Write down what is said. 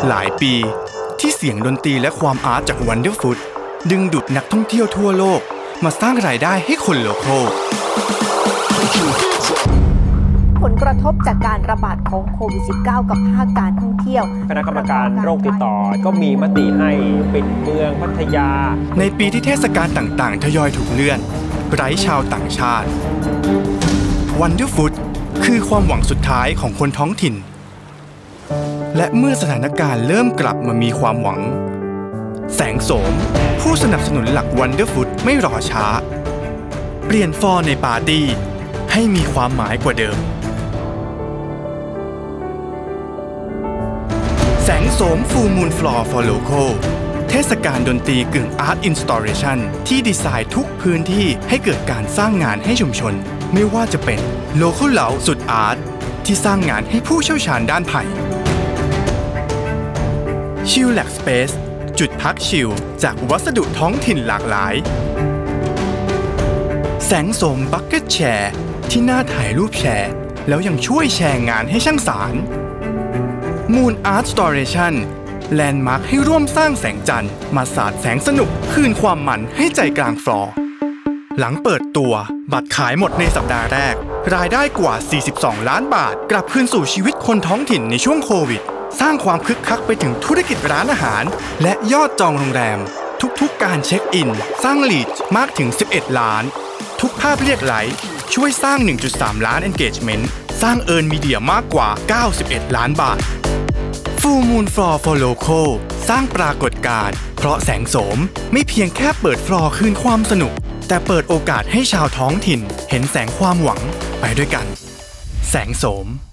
หลายปีที่เสียงดนตรีและความอาร์ตจาก Wonderfoot ดึงดูดนักท่องเที่ยวทั่วโลกมาสร้างรายได้ให้คนโลคอลผลกระทบจากการระบาดของโควิด -19 กับภาคการท่องเที่ยวคณะกรรมการโรคติดต่อก็มีมติให้ปิดเมืองพัทยาในปีที่เทศกาลต่างๆทยอยถูกเลื่อนไร้ชาวต่างชาติ Wonderfoot คือความหวังสุดท้ายของคนท้องถิ่นและเมื่อสถานการณ์เริ่มกลับมามีความหวังแสงโสมผู้สนับสนุนหลัก Wonderfoot ไม่รอช้าเปลี่ยนฟอร์ในปาร์ตี้ให้มีความหมายกว่าเดิมแสงโสม Full Moon Floor for Local เทศกาลดนตรีกึ่ง Art Installation ที่ดีไซน์ทุกพื้นที่ให้เกิดการสร้างงานให้ชุมชนไม่ว่าจะเป็น Local Lounge สุดอาร์ตที่สร้างงานให้ผู้เชี่ยวชาญด้านไผ่ Chillax Space จุดพักชิลจากวัสดุท้องถิ่นหลากหลายแสงโสม Bucket Chair ที่น่าถ่ายรูปแชร์แล้วยังช่วยแชร์งานให้ช่างสาร Moon Art Storation แลนด์มาร์คให้ร่วมสร้างแสงจันทร์มาสาดแสงสนุกคืนความมันให้ใจกลางฟลอร์หลังเปิดตัวบัตรขายหมดในสัปดาห์แรกรายได้กว่า42ล้านบาทกลับคืนสู่ชีวิตคนท้องถิ่นในช่วงโควิดสร้างความคึกคักไปถึงธุรกิจร้านอาหารและยอดจองโรงแรมทุกๆการเช็คอินสร้างลีดมากถึง11ล้านทุกภาพเรียกไหลช่วยสร้าง 1.3 ล้าน engagement สร้างearn mediaมากกว่า91ล้านบาท Full Moon Floor for Local สร้างปรากฏการณ์เพราะแสงโสมไม่เพียงแค่เปิดฟลอร์คืนความสนุกแต่เปิดโอกาสให้ชาวท้องถิ่นเห็นแสงความหวังไปด้วยกันแสงโสม